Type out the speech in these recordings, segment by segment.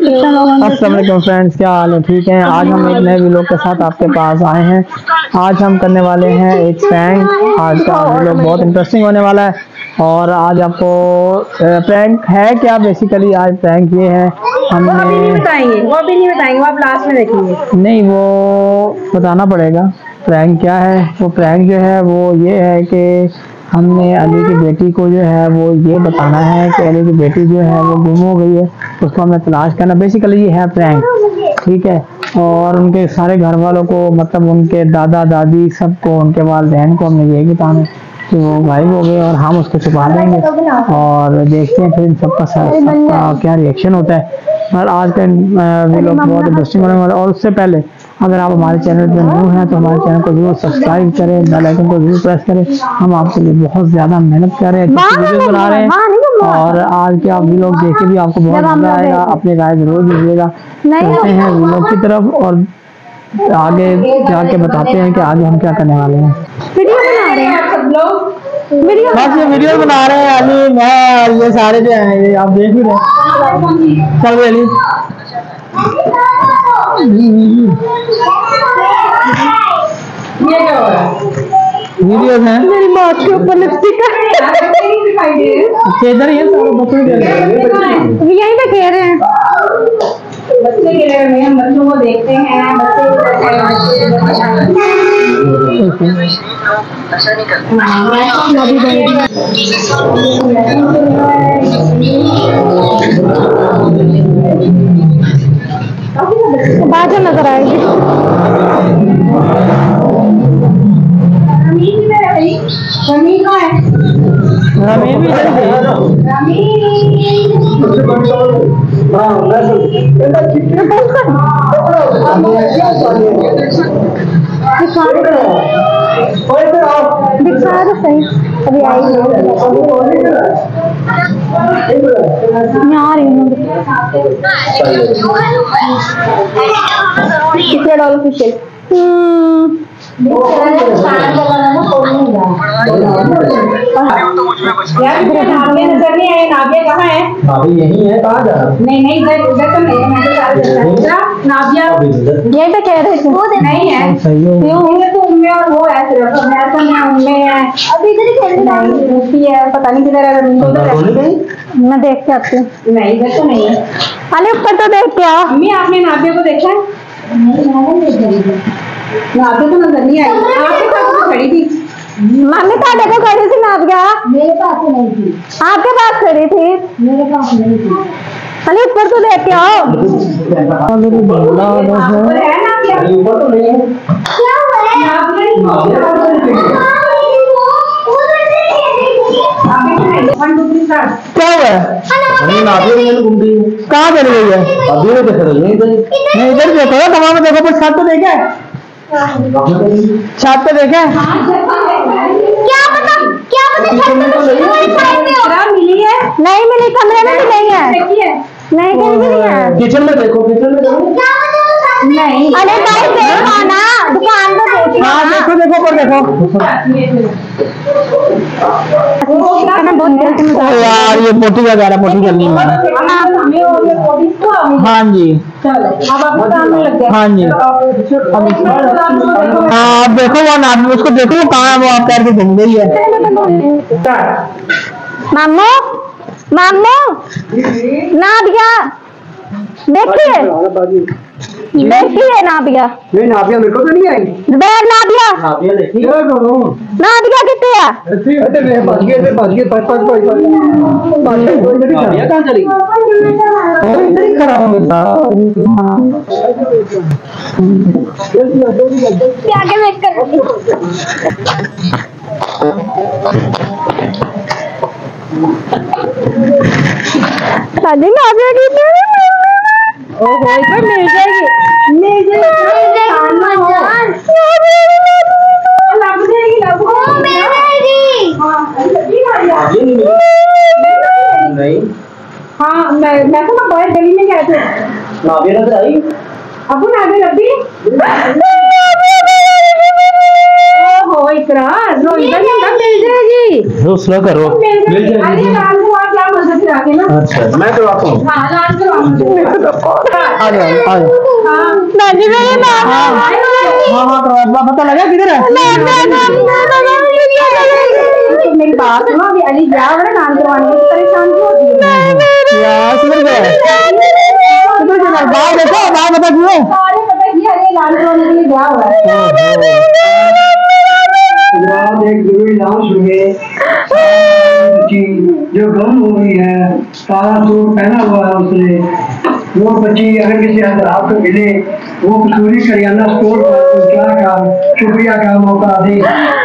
अस्सलाम वालेकुम फ्रेंड्स, क्या हाल है? ठीक है। आज हम एक नए व्लॉग के साथ आपके पास आए हैं। आज हम करने वाले हैं एक प्रैंक। आज का व्लॉग बहुत इंटरेस्टिंग होने वाला है और आज आपको प्रैंक है क्या, बेसिकली आज प्रैंक ये है, हमने वो भी नहीं बताएंगे, वो आप लास्ट में देखेंगे। नहीं, वो बताना पड़ेगा प्रैंक क्या है। वो प्रैंक जो है वो ये है कि हमने अली की बेटी को जो है वो ये बताना है कि अली की बेटी जो है वो गुम हो गई है, उसको हमें तलाश करना। बेसिकली ये है प्रैंक, ठीक है। और उनके सारे घर वालों को, मतलब उनके दादा दादी सबको, उनके वालिदैन को हमने यही बताना है कि वो गायब हो गए और हम उसको छुपा देंगे और देखते हैं फिर इन सबका क्या रिएक्शन होता है। और आज का व्लॉग बहुत इंटरेस्टिंग होने वाला है। और उससे पहले अगर आप हमारे चैनल पर न्यू हैं तो हमारे चैनल को जरूर सब्सक्राइब करें, बेल आइकन को जरूर प्रेस करें। हम आपके लिए बहुत ज्यादा मेहनत कर रहे हैं, वीडियो बना रहे हैं और आज के आप व्लॉग देख के भी आपको बहुत मजा आएगा। अपनी राय जरूर दीजिएगा। चलते हैं व्लॉग की तरफ और आगे जाके बताते हैं कि आगे हम क्या करने वाले हैं। वीडियो बना रहे हैं सब लोग, बस ये वीडियो बना रहे हैं अली, मैं, ये सारे जो हैं ये आप देख ही रहे हैं। चल अली, ये क्या हो रहा है? वीडियो है मेरी बात के ऊपर लिपस्टिक इधर ही है, सारे बच्चे यहीं पे खेल रहे हैं। बच्चे खेल रहे हैं, हम बच्चों को देखते हैं। बाद में नजर आएगी। रमी कहाँ है? रमी भी इधर है। दिखा दो सही, अभी आई है। यहाँ आ रही हूँ। कितने डॉलर की शेल? नजर नहीं आए। नाबिया कहाँ है? भाभी यही है, कहाँ जा रहा? नहीं इधर तो नहीं है। नाबिया यही तो कह रहे थे, नहीं है। क्यों? तो उनमें और वो है, सिर्फ ऐसा नहीं उनमें है। अभी इधर ही खेलने है, पता नहीं किधर है। मैं देख के आती हूँ। नहीं इधर तो नहीं है। अरे ऊपर तो देख के आओ। मम्मी आपने नाबिया को देखा है? नाबिया तो नजर नहीं आई। आपके पास तो खड़ी थी। मम्मी तो देखो खड़ी थी नाबिया। मेरे पास नहीं थी। आपके पास खड़ी थी? मेरे पास नहीं थी। अरे ऊपर तो देख के आओ। क्या हुआ? कहाँ चली गई है? अभी नहीं देख रही है। नहीं इधर देखो, तमाम देखो, बस छत पे देखे, छत पे देखे। क्या पता मिली है? नहीं मिली, कमरे में भी नहीं है। नहीं कहीं भी नहीं है। किचन में देखो, किचन में देखो। नहीं अरे भाई देखो ना, दुकान पे देखो। हाँ देखो देखो पर देखो। यार ये पोटी वगैरह पोटी करनी है। हाँ जी, हाँ जी। हाँ देखो वो नाम, उसको देखो वो कहाँ है, वो आप पैर के घूम गई है। मामू मामू नाबिया देखिए, देखिए नाबिया। नहीं नाबिया मेरे को तो नहीं आई। नाबिया देखिए नाबिया कितने है? कहाँ चली? खड़ा हो गया। आगे वेट कर। नाबिया कितने? ओहो इधर मिल जाएगी, मिल जाएगी। हाँ मैं तो बहुत गली में गए थे। नाबिया नजर आई? अब नाबिया रबी। ओहो इकरार, रो इधर मिल जाएगी। रो स्लो करो, मिल जाएगी। जाके ना। अच्छा मैं करवाता हूँ। हाँ इलाज करवाऊंगी। आ जाओ हाँ दादी भाई हाँ पता लगा किधर है? मेरी बात सुनो, अभी अली गया है नाम करवाने में, परेशान क्यों होती है यार किधर गया? किधर गया? बात देखो, बात बता क्यों? सारे पता किया अली नाम करवाने के लिए गया हुआ है। एक जरूरी नाम सुनिए। जो गुम हो गई है, काला सूट पहना हुआ है उसने, वो बच्ची अगर किसी हाथ को मिले, वो कसूरी करियाना स्टोर पर क्या का शुक्रिया का मौका दे।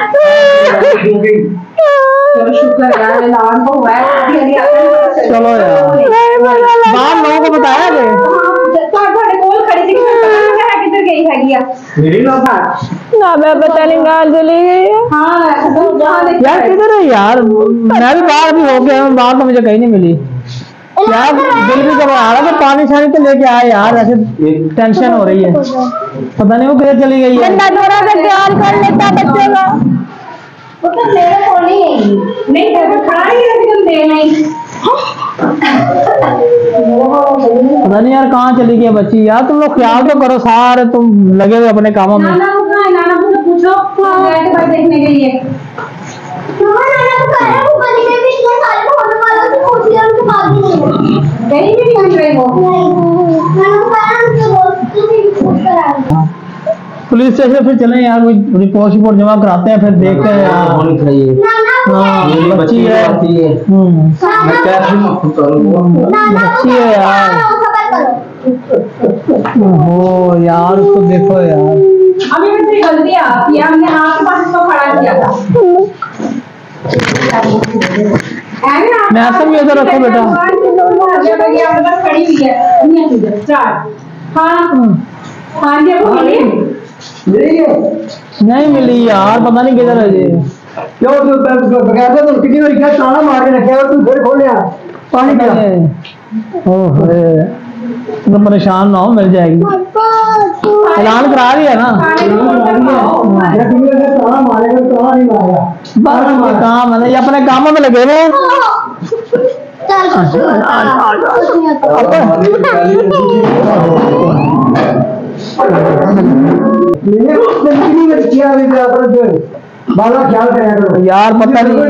चलो शुक्र है यार, ऐलान तो हुआ है। चलो यार बाहर लोगों को बताया गया ਤੁਹਾਡੇ ਕੋਲ ਖੜੀ ਸੀ, किधर गई हैगी है? मेरी ना था ना मैं पता नहीं कहाँ चली गई है। हाँ यार किधर है यार? मैं भी बाहर भी हो गया हूँ, बाहर तो मुझे कहीं नहीं मिली यार। दिल भी घबरा रहा था, पानी शानी तो लेके आए यार, ऐसे टेंशन हो रही है, पता नहीं वो किधर चली गई है। प्यार कर लेता बच्चे का, वो तो मेरे को नहीं खड़ा ही है, दे नहीं। पता नहीं यार कहाँ चली गई बच्ची यार। तुम लोग ख्याल तो करो, सारे तुम लगे हुए अपने कामों में। नाना को पूछो देखने के लिए। कहीं भी नहीं मिल रही वो। पुलिस स्टेशन फिर चले यार, कोई रिपोर्ट जमा कराते हैं, फिर देखते हैं यार। होनी चाहिए। हाँ बच्ची है, मैं कैसे माफ करूँगा? बच्ची है यार। हो यार उसको देखो यार। अभी मुझसे गलती आती है, हमने आपके पास इसको खड़ा किया था। मैं ऐसा भी उधर रखो बेटा। खड़ी हुई है। हाँ हाँ जी नहीं मिली यार, पता नहीं किधर है ये। क्यों तू बगैर तो कितनी बार क्या ताला मार के रखे और तू फिर खोलिया पानी क्या? ओहे तो परेशान ना हो, मिल जाएगी। ऐलान करा दिया ना, ताला मारेगा ताला नहीं मारेगा। बस काम है, ये अपने कामों में लगे हुए। बाला ख्याल करेगा यार पता नहीं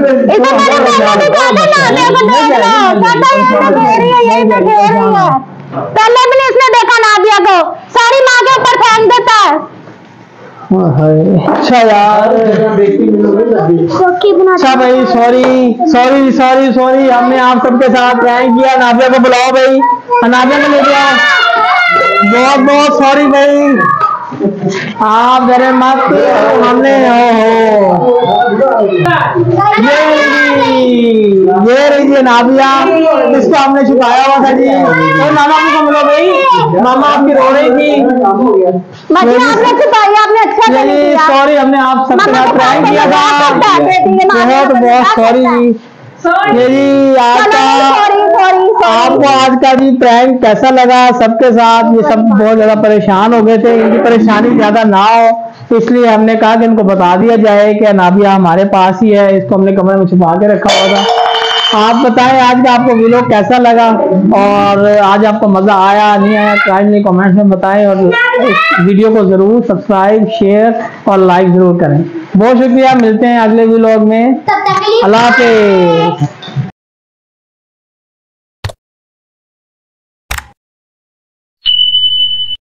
पहले भी नहीं इसने देखा नादिया को, सारी माँ के ऊपर फेंक देता है। अच्छा यार, अच्छा भाई सॉरी सॉरी सॉरी सॉरी, हमने आप सबके साथ प्रैंक किया। नादिया को बुलाओ भाई, नादिया को ले जाओ। बहुत बहुत सॉरी भाई, आप मेरे मत हमने ये रही नादिया, इसको हमने छुपाया हुआ था जी। तो मामा को मिलो भाई, मामा आपकी रो रही थी। आपने छुपाई, आपने अच्छा किया। सॉरी, हमने आप सबके साथ प्रैंक किया था, बहुत बहुत सॉरी ये जी। आपको आज का जी प्रैंक कैसा लगा? सबके साथ ये सब बहुत ज्यादा परेशान हो गए थे, इनकी परेशानी ज्यादा ना हो इसलिए हमने कहा कि इनको बता दिया जाए कि नादिया हमारे पास ही है, इसको हमने कमरे में छुपा के रखा हुआ था। आप बताएं आज का आपको वीडियो कैसा लगा, और आज आपको मजा आया नहीं आया, काइंडली कमेंट्स में बताएं, और इस वीडियो को जरूर सब्सक्राइब, शेयर और लाइक जरूर करें। बहुत शुक्रिया, मिलते हैं अगले व्लॉग में। अल्लाह हाफिज़।